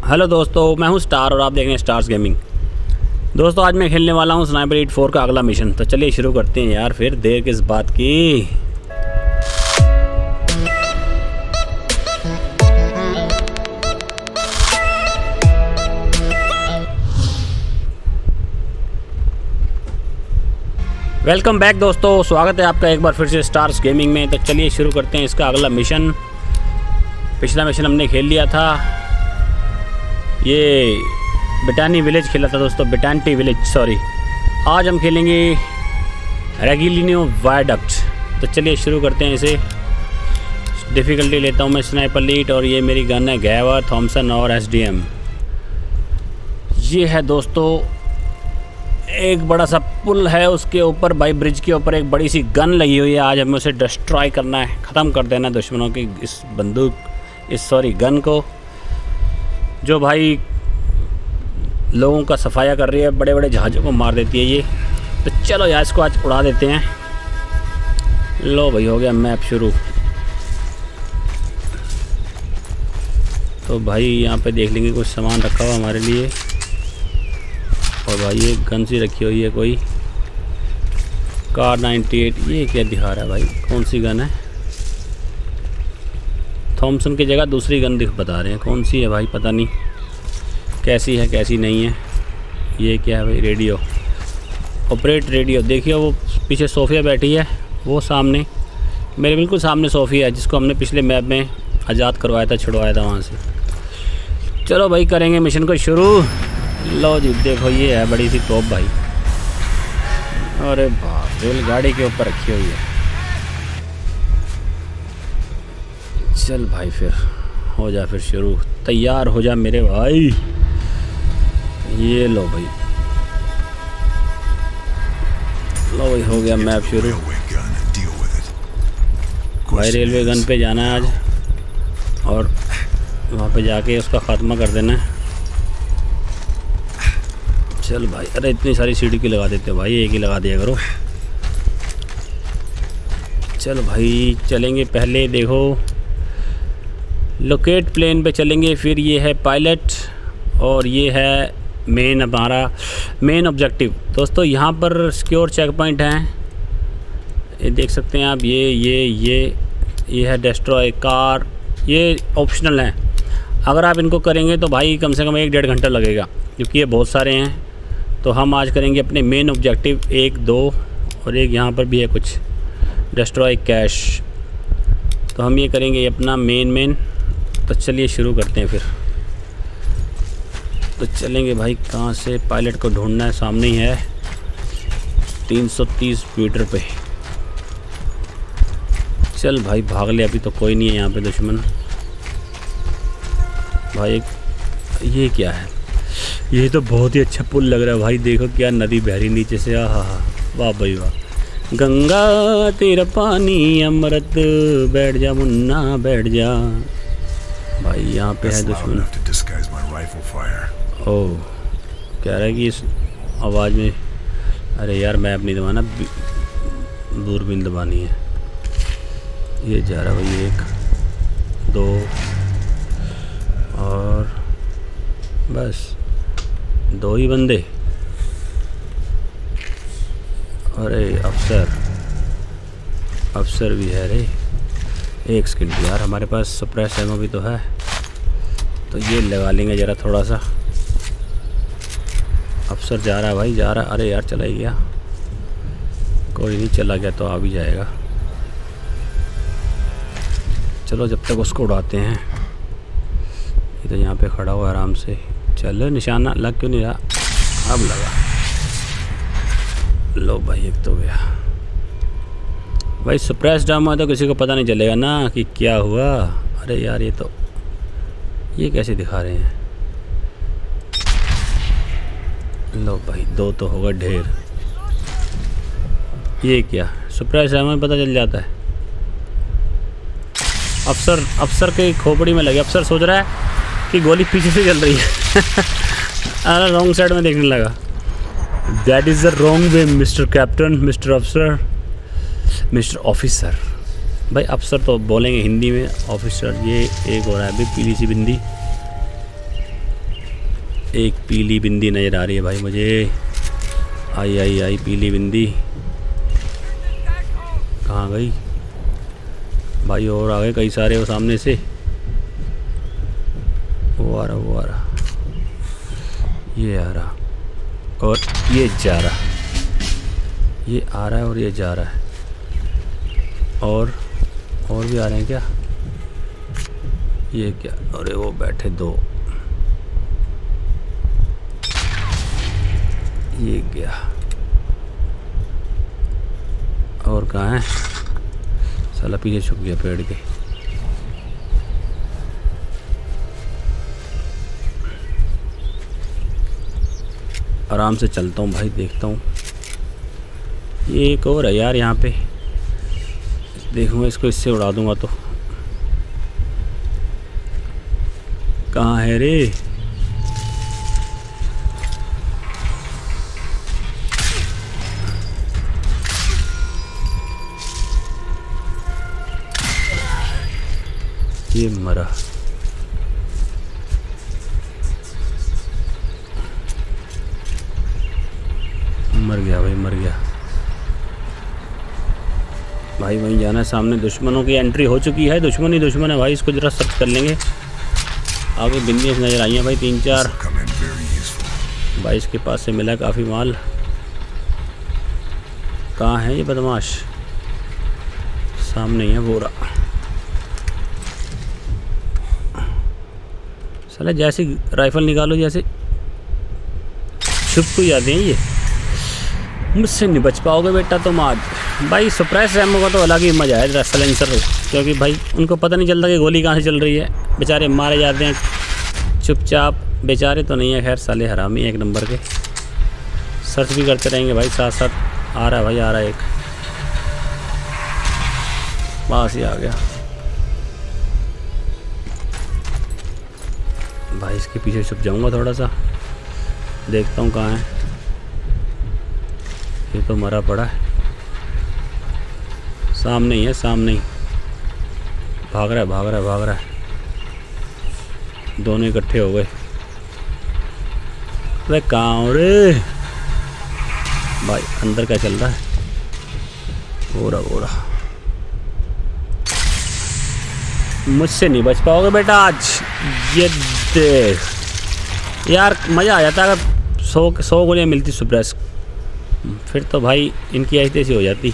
Hello दोस्तों, मैं हूं स्टार और आप देख रहे हैं स्टार्स गेमिंग। दोस्तों आज मैं खेलने वाला हूं स्नाइपर एलीट 4 का अगला मिशन। तो चलिए शुरू करते हैं यार, फिर देर किस बात की। वेलकम बैक दोस्तों, स्वागत है आपका एक बार फिर से स्टार्स गेमिंग में। तो चलिए शुरू करते हैं इसका अगला मिशन। पिछला मिशन हमने खेल लिया था, ये बिटानी विलेज खेला था दोस्तों, बिटांटी विलेज सॉरी। आज हम खेलेंगे रेगिलिनो वायडक्ट। तो चलिए शुरू करते हैं इसे। डिफ़िकल्टी लेता हूँ मैं स्नाइपर एलीट और ये मेरी गन है गैवर, थॉमसन और एसडीएम। ये है दोस्तों एक बड़ा सा पुल है, उसके ऊपर भाई ब्रिज के ऊपर एक बड़ी सी गन लगी हुई है। आज हमें उसे डिस्ट्रॉय करना है, ख़त्म कर देना दुश्मनों की इस बंदूक गन को, जो भाई लोगों का सफाया कर रही है, बड़े बड़े जहाज़ों को मार देती है ये। तो चलो यार इसको आज उड़ा देते हैं। लो भाई हो गया मैप शुरू। तो भाई यहाँ पे देख लेंगे कुछ सामान रखा हुआ हमारे लिए। और भाई ये गन सी रखी हुई है कोई कार 98। ये क्या दिखा रहा है भाई, कौन सी गन है? थॉमसन की जगह दूसरी गन बता रहे हैं, कौन सी है भाई पता नहीं, कैसी है कैसी नहीं है। ये क्या है भाई? Radio, operate radio. देखिए वो पीछे सोफिया बैठी है, वो सामने मेरे बिल्कुल सामने सोफिया है, जिसको हमने पिछले मैप में आज़ाद करवाया था, छुड़वाया था वहाँ से। चलो भाई करेंगे मिशन को शुरू। लो जी देखो ये है बड़ी सी तोप भाई। अरे बाप, रेलगाड़ी के ऊपर रखी हुई है। चल भाई फिर हो जा, फिर शुरू, तैयार हो जा मेरे भाई। ये लो भाई, लो भाई हो गया मैप शुरू। भाई रेलवे गन पे जाना है आज और वहाँ पे जाके उसका ख़त्मा कर देना है। चल भाई, अरे इतनी सारी सीढ़ी की लगा देते हो भाई, एक ही लगा दिया करो। चल भाई चलेंगे, पहले देखो लोकेट प्लेन पे चलेंगे, फिर ये है पायलट और ये है मेन, हमारा मेन ऑब्जेक्टिव। दोस्तों यहाँ पर सिक्योर चेक पॉइंट हैं, ये देख सकते हैं आप। ये है डिस्ट्रॉय कार, ये ऑप्शनल हैं। अगर आप इनको करेंगे तो भाई कम से कम 1-1.5 घंटा लगेगा, क्योंकि ये बहुत सारे हैं। तो हम आज करेंगे अपने मेन ऑब्जेक्टिव 1, 2 और एक यहाँ पर भी है कुछ डिस्ट्रॉय कैश। तो हम ये करेंगे अपना मेन। तो चलिए शुरू करते हैं फिर। तो चलेंगे भाई, कहाँ से पायलट को ढूंढना है, सामने ही है 330 मीटर पे। चल भाई भाग ले, अभी तो कोई नहीं है यहाँ पे दुश्मन। भाई ये क्या है? ये तो बहुत ही अच्छा पुल लग रहा है भाई, देखो क्या नदी बह रही नीचे से। आहा वाह भाई वाह। गंगा तेरा पानी अमृत, बैठ जा मुन्ना बैठ जा। भाई यहाँ पे है दुश्मन। ओह कह रहा है कि इस आवाज़ में, अरे यार मैप नहीं दबाना, दूरबीन दबानी है। ये जा रहा भाई 1, 2 और बस 2 ही बंदे। अरे अफसर भी है रे। एक सेकंड यार, हमारे पास सप्रेस एमो भी तो है, तो ये लगा लेंगे ज़रा थोड़ा सा। अफसर जा रहा है भाई, जा रहा। अरे यार चला ही गया, कोई नहीं, चला गया तो आ भी जाएगा। चलो जब तक उसको उड़ाते हैं। ये तो यहाँ पे खड़ा हुआ आराम से। चलो निशाना लग क्यों नहीं रहा? अब लगा। लो भाई एक तो गया भाई। सप्रेस ड्रामा है तो किसी को पता नहीं चलेगा ना कि क्या हुआ। अरे यार ये कैसे दिखा रहे हैं? लो भाई 2 तो होगा ढेर। ये क्या सप्रेस ड्रामा में पता चल जाता है। अफसर के खोपड़ी में लगे। अफसर सोच रहा है कि गोली पीछे से चल रही है। अरे रॉन्ग साइड में देखने लगा। That is the wrong way mister captain, mister अफसर, मिस्टर ऑफिसर। भाई अफसर तो बोलेंगे हिंदी में, ऑफिसर ये एक हो रहा है अभी पीली सी बिंदी। एक पीली बिंदी नज़र आ रही है भाई मुझे। आई आई आई पीली बिंदी कहाँ गई भाई? और आ गए कई सारे वो सामने से। वो आ रहा ये आ रहा और ये जा रहा, ये आ रहा है और ये जा रहा है। और भी आ रहे हैं क्या? ये क्या? अरे वो बैठे दो। ये क्या? और कहाँ है? साला पीछे छुप गया पेड़ के। आराम से चलता हूँ भाई, देखता हूँ। ये एक और है यार यहाँ पे, देखूँगा इसको, इससे उड़ा दूँगा तो। कहाँ है रे? ये मरा। मर गया भाई, मर गया भाई। वहीं जाना है सामने। दुश्मनों की एंट्री हो चुकी है। दुश्मन ही दुश्मन है भाई। इसको ज़रा सर्च कर लेंगे। आगे बिंदी नज़र आई हैं भाई 3-4 भाई। इसके पास से मिला काफ़ी माल। कहाँ है ये बदमाश? सामने ही है बोरा। साला जैसे राइफल निकालो जैसे छुप को जाते हैं ये। मुझसे नहीं बच पाओगे बेटा तुम आज। भाई सप्रेस एमो का तो अलग ही मज़ा है साइलेंसर, क्योंकि भाई उनको पता नहीं चलता कि गोली कहाँ से चल रही है। बेचारे मारे जाते हैं चुपचाप। बेचारे तो नहीं है खैर, साले हरामी एक नंबर के। सर्च भी करते रहेंगे भाई साथ साथ। आ रहा है भाई, आ रहा है एक, पास ही आ गया भाई। इसके पीछे छुप जाऊंगा थोड़ा सा, देखता हूँ कहाँ है। ये तो मरा पड़ा है। सामने ही है, सामने ही भाग रहा है, भाग रहा है, भाग रहा है। दोनों इकट्ठे हो गए। अरे कहाँ रे भाई? अंदर क्या चल रहा है? बोरा बोरा। मुझसे नहीं बच पाओगे बेटा आज। ये देख यार, मज़ा आ जाता अगर 100 गोलियाँ मिलती सुप्रेस। फिर तो भाई इनकी ऐसी तैसी हो जाती।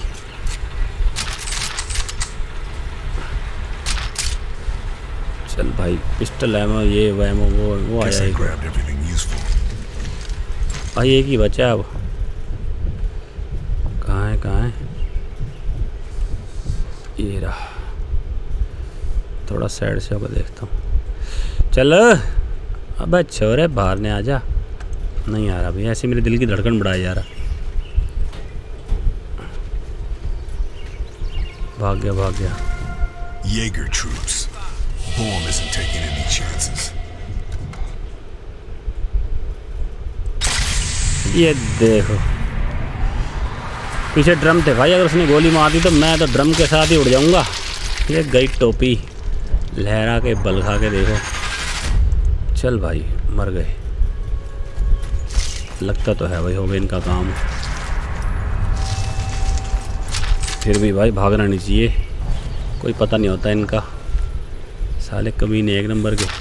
चल भाई, पिस्टल एमो, ये वो एमो, वो आया है भाई। एक ही बचा अब। कहाँ है, कहाँ है? ये रहा। थोड़ा साइड से होकर देखता हूँ। चल अबे छोरे, बाहर ने आजा। नहीं आ रहा भाई, ऐसे मेरे दिल की धड़कन बढ़ाई जा रहा। भाग गया, भाग गया। Jaeger troops. Bohm isn't taking any chances. ये देखो पीछे ड्रम थे भाई। अगर उसने गोली मार दी तो मैं तो ड्रम के साथ ही उड़ जाऊंगा। ये गई टोपी लहरा के, बल खा के देखो। चल भाई, मर गए। लगता तो है भाई हो गया इनका काम। फिर भी भाई भागना नहीं चाहिए, कोई पता नहीं होता इनका। साले कमीने एक नंबर के।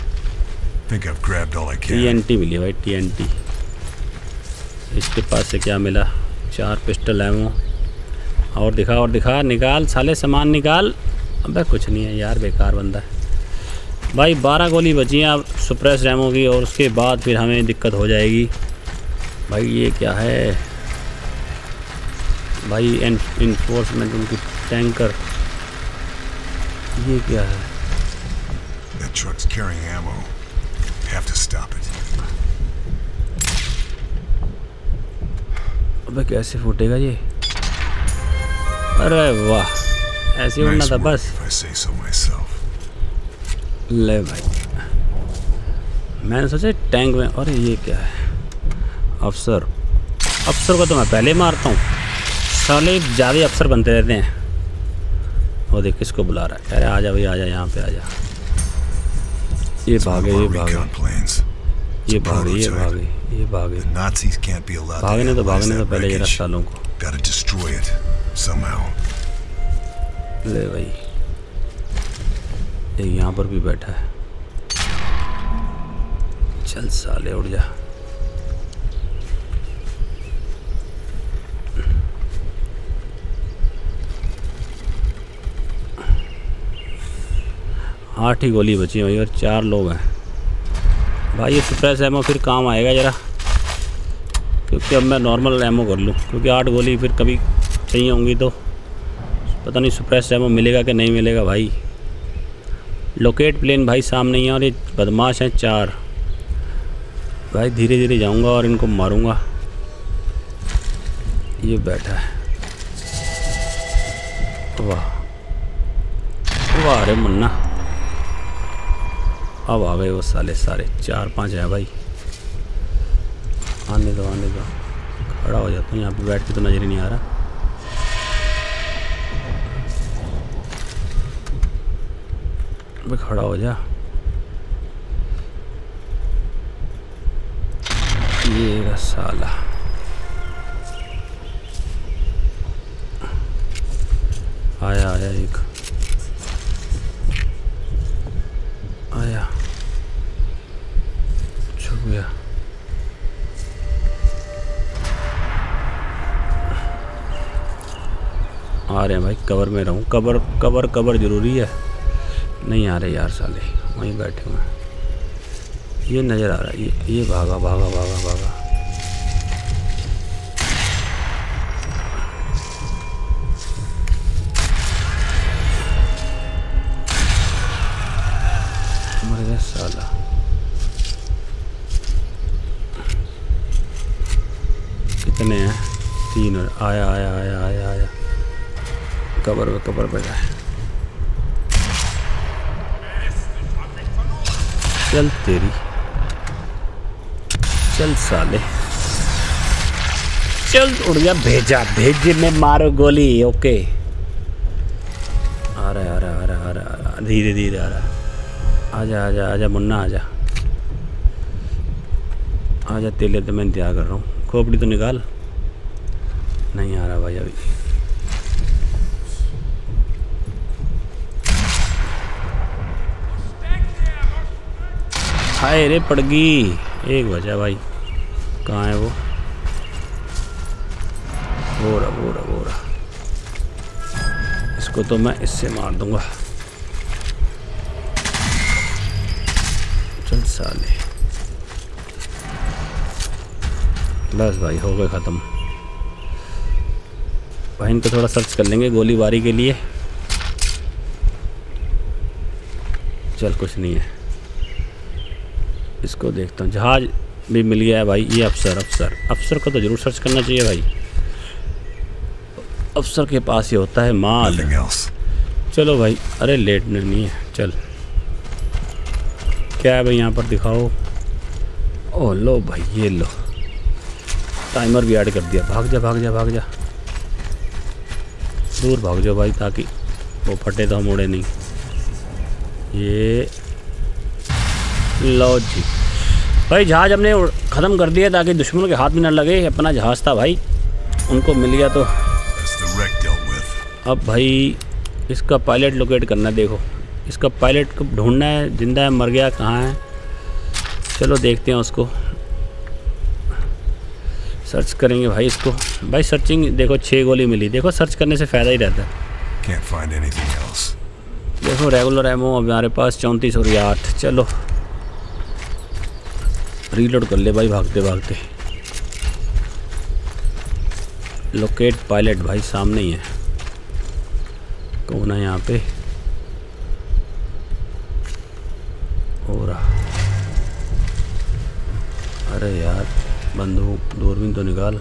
TNT मिली भाई, TNT। इसके पास से क्या मिला? 4 पिस्टल एमो। और दिखा, और दिखा, निकाल साले सामान निकाल। अबे कुछ नहीं है यार, बेकार बंदा है भाई। 12 गोली बची हैं अब सुप्रेस एमो की, और उसके बाद फिर हमें दिक्कत हो जाएगी भाई। ये क्या है भाई? इन्फोर्समेंट, उनकी टैंकर। ये क्या है? That truck's carrying ammo. Have to stop it. अबे कैसे फूटेगा ये? अरे वाह, ऐसे ही उड़ना था बस। ले भाई, मैंने सोचा टैंक में। अरे ये क्या है? अफसर। अफसर को तो मैं पहले मारता हूँ। साले ज़्यादा अफसर बनते रहते हैं। वो देख किसको बुला रहा है। अरे आजा भाई, आजा यहाँ पे आजा। ये भागे, ये भागे। ये भागे, ये भागे, ये भागे। The Nazis can't be allowed to भागने तो पहले जरा wreckage. सालों को। Gotta destroy it somehow. ले भाई, ये यहाँ पर भी बैठा है। चल साले उड़ जा। आठ ही गोली बची है भाई और 4 लोग हैं भाई। ये सप्रेस एमो फिर काम आएगा ज़रा, क्योंकि अब मैं नॉर्मल एमो कर लूँ, क्योंकि 8 गोली फिर कभी चाहिए होंगी तो पता नहीं सप्रेस एमो मिलेगा कि नहीं मिलेगा भाई। लोकेट प्लेन भाई सामने ही है और ये बदमाश हैं 4 भाई। धीरे धीरे जाऊंगा और इनको मारूंगा। ये बैठा है, वाह वाह, अरे मुन्ना अब आ गए वो साले सारे। 4-5 है भाई। आने दो आने दो, खड़ा हो जाता हूँ यहाँ पे, बैठ के तो नज़र ही नहीं आ रहा। भाई खड़ा हो जा। ये साला आया आया, एक आया, छुप गया। आ रहे हैं भाई, कवर में रहूं। कवर कवर कवर जरूरी है। नहीं आ रहे यार साले, वहीं बैठे हुए हैं। ये नज़र आ रहा है, ये भागा भागा भागा भागा। मर गया साला। कितने हैं? 3। आया आया आया आया आया, कबर पे जाए। चल तेरी, चल साले, चल उड़ गया। भेजे में मारो गोली। ओके, आ रहा आ रहा, धीरे धीरे आ रहा। आजा आजा आजा मुन्ना, आजा आजा, तेले तो मैं इंतजार कर रहा हूँ। खोपड़ी तो निकाल। नहीं आ रहा भाई अभी। हाय रे पड़गी, एक बचा भाई। कहाँ है वो? वो रहा। इसको तो मैं इससे मार दूंगा। चल साले, बस भाई हो गए ख़त्म। भाई इनको थोड़ा सर्च कर लेंगे गोलीबारी के लिए। चल कुछ नहीं है, इसको देखता हूँ। जहाज भी मिल गया है भाई। ये अफसर को तो ज़रूर सर्च करना चाहिए भाई। अफसर के पास ही होता है माल। चलो भाई, अरे लेट नहीं है। चल क्या है भाई यहाँ पर, दिखाओ। ओह लो भाई, ये लो, टाइमर भी ऐड कर दिया। भाग जा भाग जा भाग जा, दूर भाग जाओ भाई, ताकि वो फटे तो हम उड़े नहीं। ये लो जी भाई, जहाज़ हमने ख़त्म कर दिया ताकि दुश्मनों के हाथ में न लगे। अपना जहाज़ था भाई, उनको मिल गया। तो अब भाई इसका पायलट लोकेट करना है। देखो, इसका पायलट को ढूंढना है, जिंदा है मर गया कहाँ है। चलो देखते हैं उसको, सर्च करेंगे भाई इसको। भाई सर्चिंग देखो, 6 गोली मिली। देखो सर्च करने से फ़ायदा ही रहता है। देखो रेगुलर एमो हमारे पास 34 और 8। चलो रीलोड कर ले भाई, भागते भागते। लोकेट पायलट भाई सामने ही है। कौन है यहाँ पे? हो रहा, अरे यार बंदूक दूरबीन तो निकाल।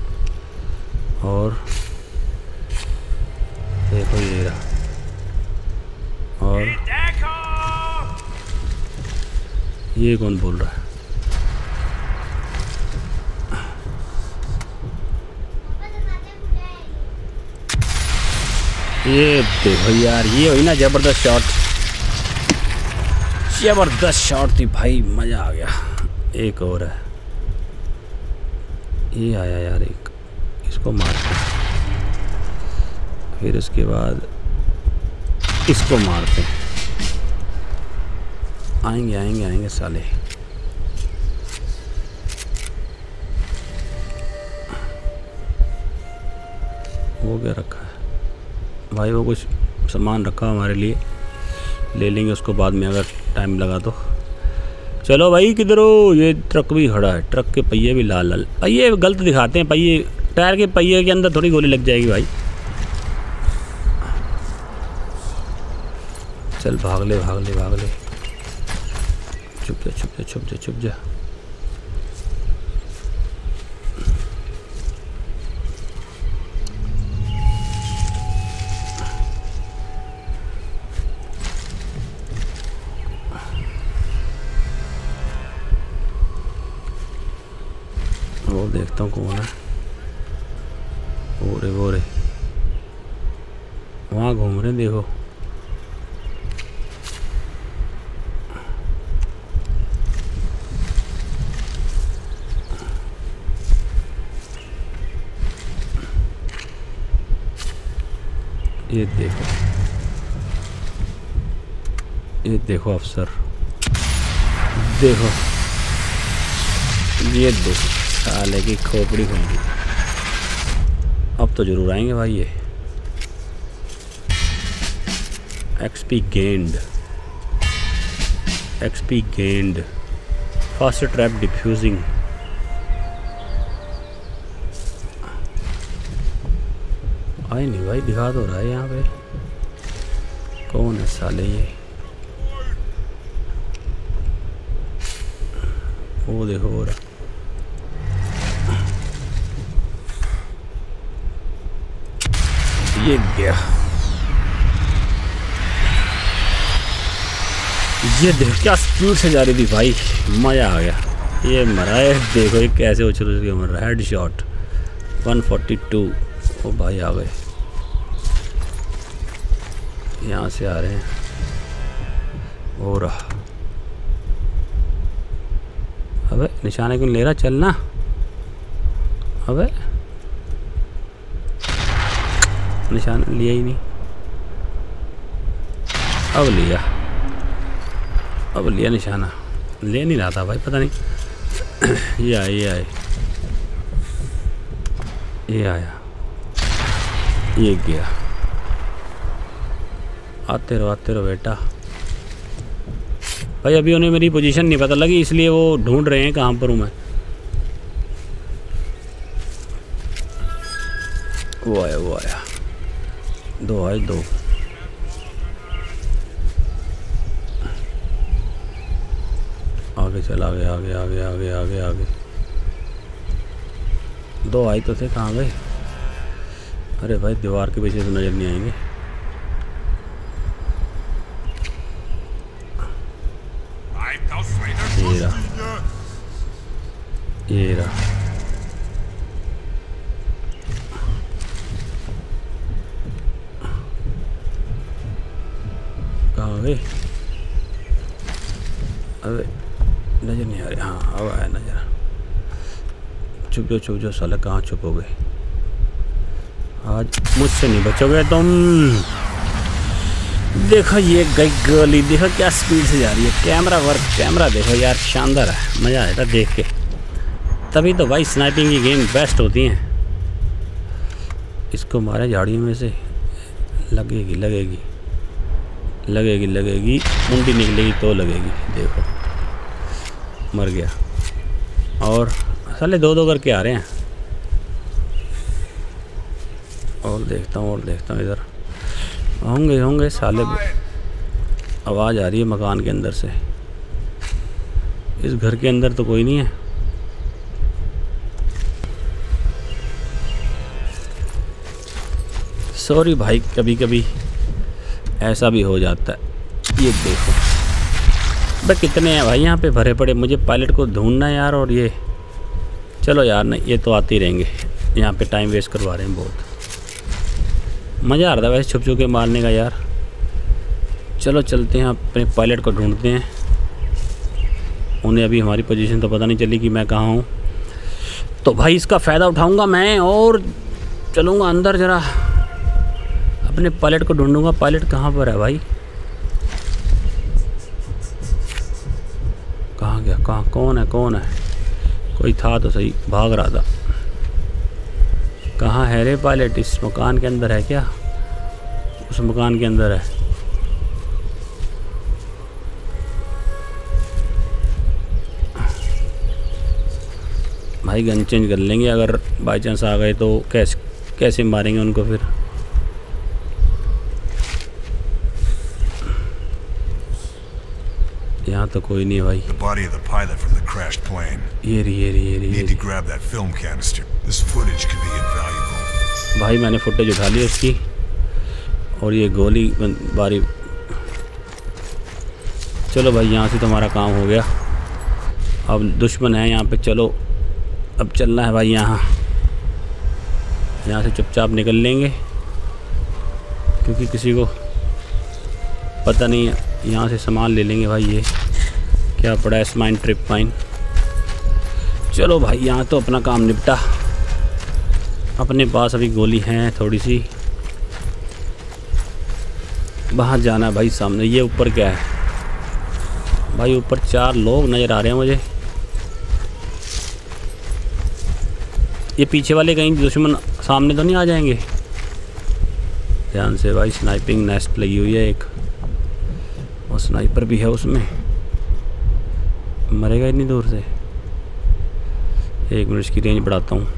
और देखो ये रहा। और ये कौन बोल रहा है? ये देखो यार, ये हुई ना ज़बरदस्त शॉट। ज़बरदस्त शॉट थी भाई, मज़ा आ गया। एक और है, ये आया यार एक, इसको मारते हैं, फिर इसके बाद इसको मारते हैं। आएंगे आएंगे आएंगे साले। वो क्या रखा है भाई? वो कुछ सामान रखा हमारे लिए, ले लेंगे उसको बाद में अगर टाइम लगा तो। चलो भाई किधर हो? ये ट्रक भी खड़ा है, ट्रक के पहिए भी लाल लाल, पहिए गलत दिखाते हैं, पहिए टायर के पहिए के अंदर थोड़ी गोली लग जाएगी भाई। चल भाग ले भाग ले भाग ले, छुप जा छुप जा छुप जा छुप जा। वो देखता हूँ कौन है, वो रे वहाँ घूम रहे हैं, देखो। ये देखो अफसर, देखो ये देखो साले की खोपड़ी खुली। अब तो जरूर आएंगे भाई ये। XP gained, fast trap defusing. आए नहीं भाई, दिखा तो रहा है यहाँ पे कौन है साले ये। वो देखो हो रहा, ये गया, ये देख क्या स्पीड से जा रही थी भाई, मज़ा आ गया। ये मरा है, देखो ये कैसे उछल के मर रहा है। Head shot 142। ओ भाई आ गए, यहाँ से आ रहे हैं। हो रहा, अबे निशाने क्यों ले रहा? चलना, अबे निशान लिया ही नहीं। अब लिया निशाना, ले नहीं रहा था भाई, पता नहीं। ये आए ये आया, ये गया। आते रहो बेटा। भाई अभी उन्हें मेरी पोजीशन नहीं पता लगी, इसलिए वो ढूंढ रहे हैं कहाँ पर हूँ मैं। वो आया, दो आए, दो। आगे चल, आगे। दो आए तो थे, कहाँ गए? अरे भाई दीवार के पीछे तो नजर नहीं आएंगे। ये रहा। कहाँ गए? अबे नजर नहीं आ रही। हाँ अब आया नजर। छुप जाओ साला, कहाँ छुपोगे? आज मुझसे नहीं बचोगे तुम। देखो ये गई गली, देखो क्या स्पीड से जा रही है। कैमरा देखो यार, शानदार है, मज़ा आएगा देख के। तभी तो भाई स्नाइपिंग की गेम बेस्ट होती हैं। इसको मारे झाड़ियों में से, लगेगी मुंडी निकलेगी तो लगेगी। देखो मर गया। और साले दो करके आ रहे हैं। और देखता हूँ इधर होंगे साले। आवाज़ आ रही है मकान के अंदर से। इस घर के अंदर तो कोई नहीं है। सॉरी भाई, कभी कभी ऐसा भी हो जाता है। ये देखो भाई कितने हैं भाई यहाँ पे भरे पड़े। मुझे पायलट को ढूंढना है यार। और ये चलो यार, नहीं ये तो आते ही रहेंगे। यहाँ पे टाइम वेस्ट करवा रहे हैं बहुत। मज़ा आ रहा था वैसे छुप के मारने का यार। चलो चलते हैं अपने पायलट को ढूंढते हैं। उन्हें अभी हमारी पोजीशन तो पता नहीं चली कि मैं कहाँ हूँ। तो भाई इसका फ़ायदा उठाऊँगा मैं और चलूँगा अंदर, ज़रा अपने पायलट को ढूंढूंगा। पायलट कहाँ पर है भाई? कहाँ गया? कहाँ? कौन है? कौन है? कोई था तो सही, भाग रहा था। कहाँ है रे पायलट? इस मकान के अंदर है क्या? उस मकान के अंदर है। भाई गन चेंज कर लेंगे, अगर बाई चांस आ गए तो कैसे मारेंगे उनको फिर। यहाँ तो कोई नहीं है भाई। The body of the pilot from the crashed plane. ये रही। Need to grab that film canister. This footage could be invaluable. भाई मैंने फुटेज उठा ली उसकी, और ये गोली बारी। चलो भाई यहाँ से तुम्हारा काम हो गया। अब दुश्मन है यहाँ पे, चलो अब चलना है भाई। यहाँ से चुपचाप निकल लेंगे, क्योंकि किसी को पता नहीं है। यहाँ से सामान ले लेंगे भाई। ये क्या पड़ा है? स्माइन ट्रिप माइन। चलो भाई यहाँ तो अपना काम निपटा। अपने पास अभी गोली हैं थोड़ी सी। वहाँ जाना भाई सामने। ये ऊपर क्या है भाई? ऊपर 4 लोग नज़र आ रहे हैं मुझे। ये पीछे वाले कहीं दुश्मन सामने तो नहीं आ जाएंगे? ध्यान से भाई, स्नाइपिंग नेस्ट लगी हुई है एक, और स्नाइपर भी है उसमें। मरेगा इतनी दूर से? 1 मिनट इसकी रेंज बढ़ाता हूँ।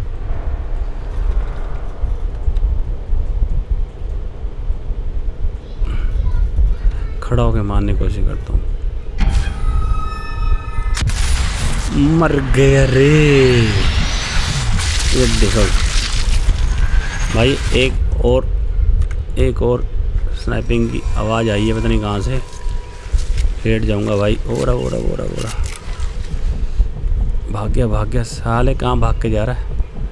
खड़ा होकर मारने की कोशिश करता हूँ। मर गया रे। ये देखो भाई, एक और स्नाइपिंग की आवाज़ आई है, पता नहीं कहाँ से। लेट जाऊंगा भाई। ओरा भाग गया साले। कहाँ भाग के जा रहा है?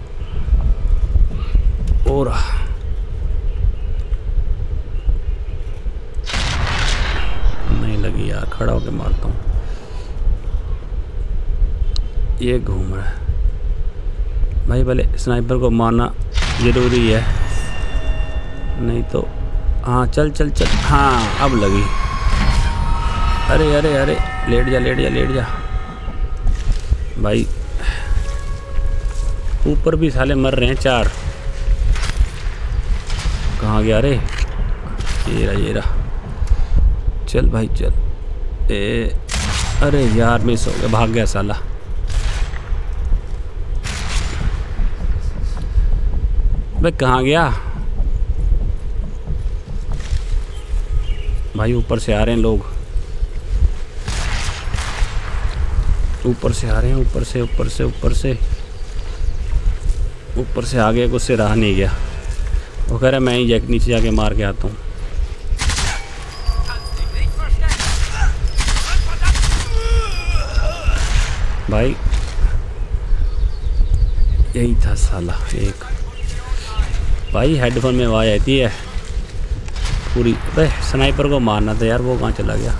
ओरा नहीं लगी यार, खड़ा होके मारता हूँ। ये घूम रहा है भाई। भले स्नाइपर को मारना ज़रूरी है, नहीं तो। हाँ चल। हाँ अब लगी। अरे लेट जा भाई। ऊपर भी साले मर रहे हैं 4। कहाँ गया रे? ये रहा। चल भाई चल। अरे यार मिस हो गया, भाग गया साला। भाई कहाँ गया भाई? ऊपर से आ रहे हैं लोग, ऊपर से आ रहे हैं। ऊपर से आ गया, कुछ से रहा नहीं गया। वो कह रहा मैं ही नीचे जाके मार के आता हूँ। भाई यही था साला एक। भाई हेडफोन में आवाज़ आती है पूरी। भाई स्नाइपर को मारना था यार, वो कहाँ चला गया?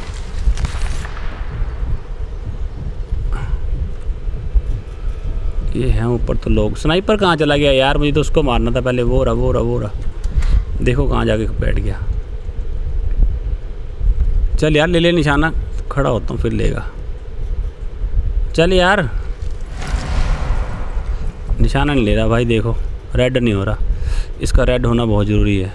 ये हैं ऊपर तो लोग। स्नाइपर कहाँ चला गया यार? मुझे तो उसको मारना था पहले। वो रहा। देखो कहाँ जाके बैठ गया। चल यार ले निशाना। खड़ा होता हूँ फिर लेगा। चल यार, निशाना नहीं ले रहा भाई। देखो रेड नहीं हो रहा। इसका रेड होना बहुत ज़रूरी है।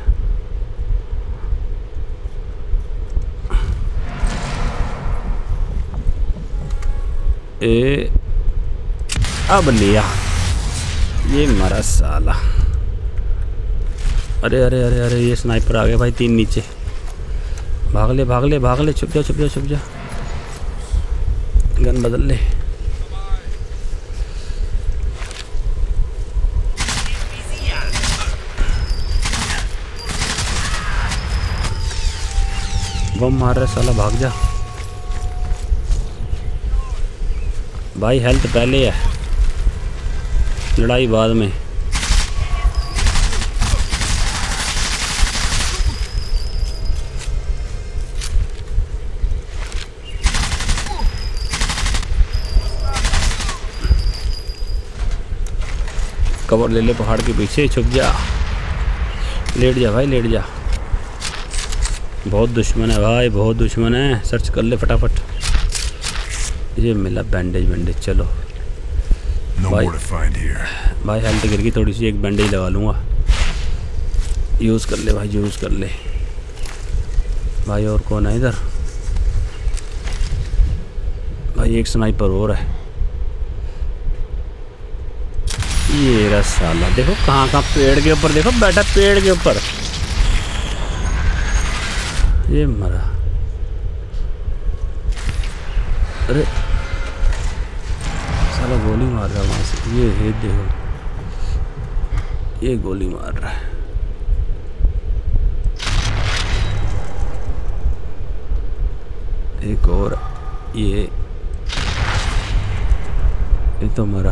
अब लिया। ये मरा साला। अरे ये स्नाइपर आ गया भाई। 3 नीचे। भाग ले। छुप जा। गन बदल ले। बम मार रहा है साला, भाग जा भाई। हेल्थ पहले है, लड़ाई बाद में। कवर ले ले पहाड़ के पीछे, छुप जा, लेट जा भाई लेट जा। बहुत दुश्मन है भाई, बहुत दुश्मन है, सर्च कर ले फटाफट। ये मिला बैंडेज बैंडेज, चलो भाई भाई हेल्थ गिर गई थोड़ी सी, एक बैंडेज लगा लूँगा। यूज़ कर ले भाई, यूज़ कर ले भाई। और कौन है इधर भाई? एक स्नाइपर और है। ये रहा साला, देखो कहाँ कहाँ, पेड़ के ऊपर देखो बैठा, पेड़ के ऊपर। ये मरा। अरे साला गोली मार रहा है वहाँ से। ये है देखो, ये गोली मार रहा है। एक और, ये तो मरा।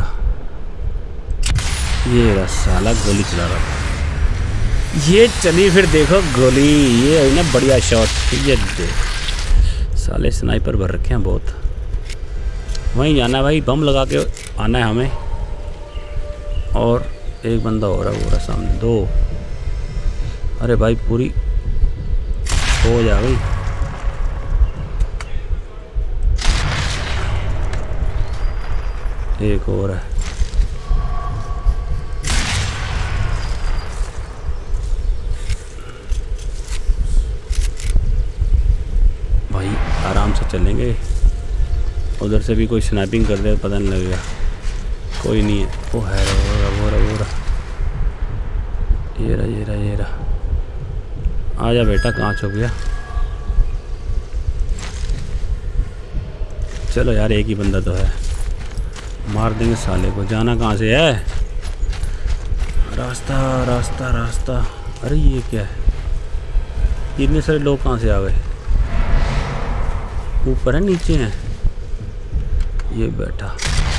ये रहा साला, गोली चला रहा था। ये चली फिर देखो गोली, ये है ना बढ़िया शॉट। ये दे साले स्नाइपर भर रखे हैं बहुत। वहीं जाना है भाई, बम लगा के आना है हमें। और एक बंदा हो रहा है, वो रहा सामने, 2। अरे भाई पूरी हो जा भाई। एक और है। भाई आराम से चलेंगे, उधर से भी कोई स्नैपिंग कर दे पता नहीं लगेगा। कोई नहीं है, वो है वो रहा। ये रहा। आजा बेटा, कहाँ छुप गया? चलो यार, एक ही बंदा तो है, मार देंगे साले को। जाना कहाँ से है? रास्ता रास्ता रास्ता। अरे ये क्या है? इतने सारे लोग कहाँ से आ गए? ऊपर है नीचे हैं? ये बैठा।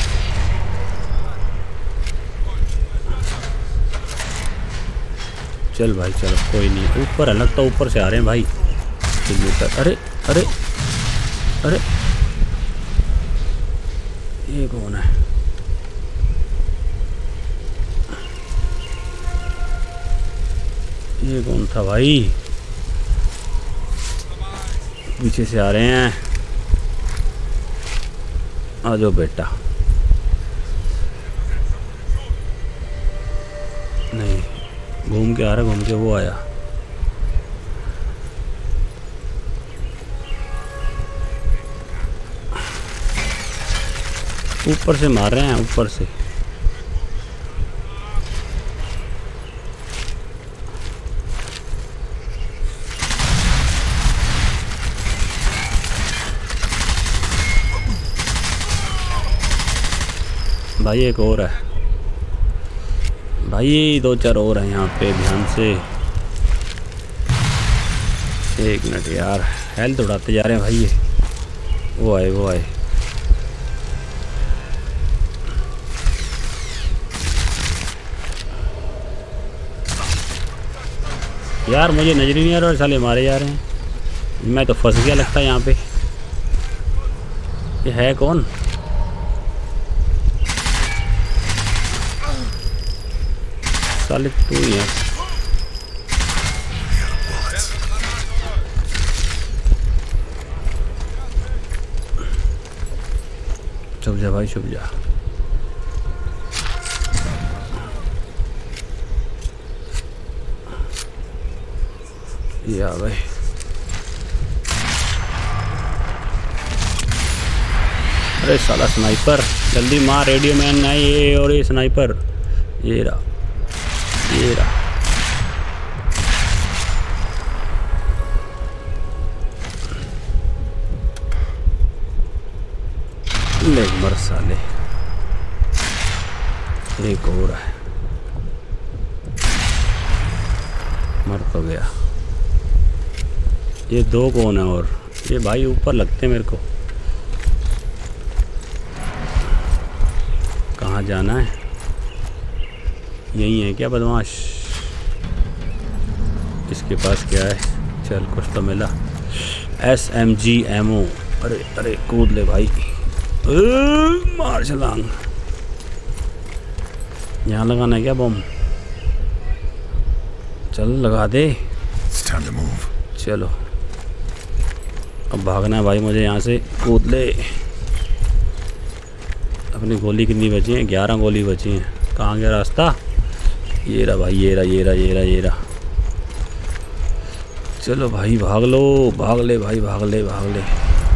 चल भाई चलो, कोई नहीं। ऊपर है लगता, ऊपर से आ रहे हैं भाई। अरे अरे अरे, ये कौन है? ये कौन था भाई? पीछे से आ रहे हैं। आ जाओ बेटा। नहीं, घूम के आ रहा, घूम के वो आया। ऊपर से मार रहे हैं, ऊपर से। भाई एक और है भाई, 2-4 और हैं यहाँ पे, ध्यान से। 1 मिनट यार, हेल्थ उड़ाते जा रहे हैं भाई ये। वो आए। यार मुझे नजर ही नहीं आ रहा, साले मारे जा रहे हैं। मैं तो फंस गया लगता है यहाँ पे। ये है कौन? साले तू ही है। छुप जा भाई, छुप जा। या भाई, अरे साला स्नाइपर, जल्दी मार। रेडियो मैन नहीं, ये और ये स्नाइपर। ये रहा। ले मर साले। एक और है, मर तो गया। ये 2 कौन है? और ये भाई ऊपर लगते मेरे को। कहाँ जाना है? यही है क्या बदमाश? इसके पास क्या है? चल कुछ तो मिला। SMG ammo. अरे कूद ले भाई, मार छलांग। यहाँ लगाना है क्या बम? चल लगा दे। It's time to move. चलो अब भागना है भाई मुझे यहाँ से। कूद ले। अपनी गोली कितनी बची है? 11 गोली बची हैं। कहाँ गया रास्ता? ये रहा भाई, ये रहा ये रहा ये रहा ये रहा। चलो भाई भाग लो, भाग ले भाई, भाग ले भाग ले।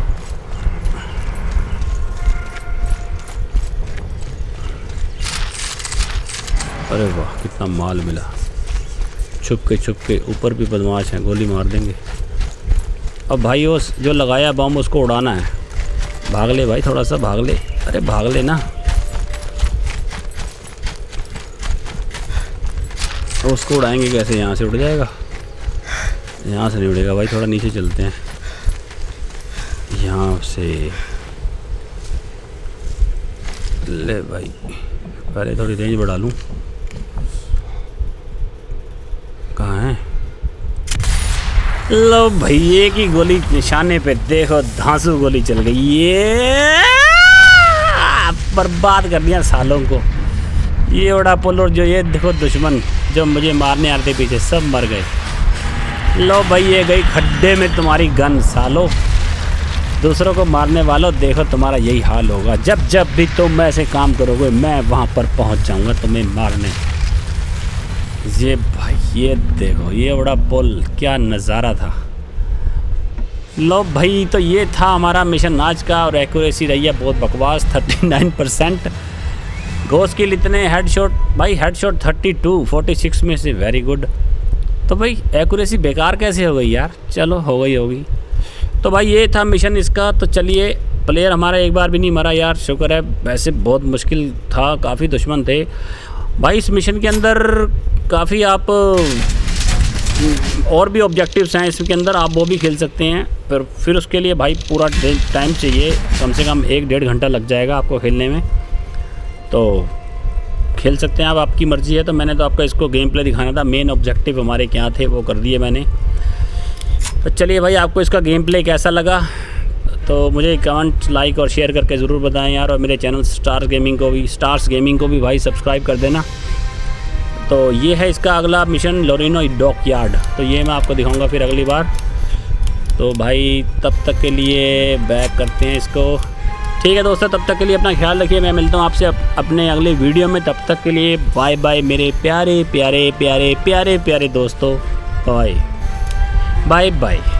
अरे वाह कितना माल मिला। छुप के ऊपर भी बदमाश हैं, गोली मार देंगे। अब भाई वो जो लगाया बम उसको उड़ाना है। भाग ले भाई, थोड़ा सा भाग ले। अरे भाग ले ना। तो उसको उड़ाएंगे कैसे? यहाँ से उड़ जाएगा? यहाँ से नहीं उड़ेगा भाई, थोड़ा नीचे चलते हैं यहाँ से। ले भाई पहले थोड़ी रेंज बढ़ा लूँ। कहाँ है? लो भाई एक ही गोली निशाने पे, देखो धांसू गोली चल गई। ये बर्बाद कर दिया सालों को। ये बड़ा पोलो जो ये देखो दुश्मन जो मुझे मारने आते पीछे सब मर गए। लो भाई ये गई खड्डे में तुम्हारी गन सालो। दूसरों को मारने वालों देखो तुम्हारा यही हाल होगा। जब जब भी तुम ऐसे काम करोगे मैं वहाँ पर पहुँच जाऊँगा तुम्हें मारने। ये भाई ये देखो ये बड़ा पुल, क्या नज़ारा था। लो भाई तो ये था हमारा मिशन आज का, और एक्यूरेसी रही है बहुत बकवास 39%। घोस्ट किल इतने, हेडशॉट भाई हेडशॉट 46 में से वेरी गुड। तो भाई एक्यूरेसी बेकार कैसे हो गई यार? चलो हो गई होगी। तो भाई ये था मिशन इसका। तो चलिए प्लेयर हमारा एक बार भी नहीं मरा यार, शुक्र है। वैसे बहुत मुश्किल था, काफ़ी दुश्मन थे भाई इस मिशन के अंदर। काफ़ी आप और भी ऑब्जेक्टिव्स हैं इसके अंदर, आप वो भी खेल सकते हैं। फिर उसके लिए भाई पूरा टाइम चाहिए, कम से कम 1-1.5 घंटा लग जाएगा आपको खेलने में। तो खेल सकते हैं आप, आपकी मर्ज़ी है। तो मैंने तो आपका इसको गेम प्ले दिखाना था, मेन ऑब्जेक्टिव हमारे क्या थे वो कर दिए मैंने। तो चलिए भाई आपको इसका गेम प्ले कैसा लगा तो मुझे कमेंट लाइक और शेयर करके ज़रूर बताएं यार। और मेरे चैनल स्टार्स गेमिंग को भी भाई सब्सक्राइब कर देना। तो ये है इसका अगला मिशन, लोरिनो डॉकयार्ड। तो ये मैं आपको दिखाऊंगा फिर अगली बार। तो भाई तब तक के लिए बैक करते हैं इसको। ठीक है दोस्तों, तब तक के लिए अपना ख्याल रखिए। मैं मिलता हूँ आपसे अपने अगले वीडियो में। तब तक के लिए बाय बाय मेरे प्यारे प्यारे प्यारे प्यारे प्यारे दोस्तों। Bye bye bye.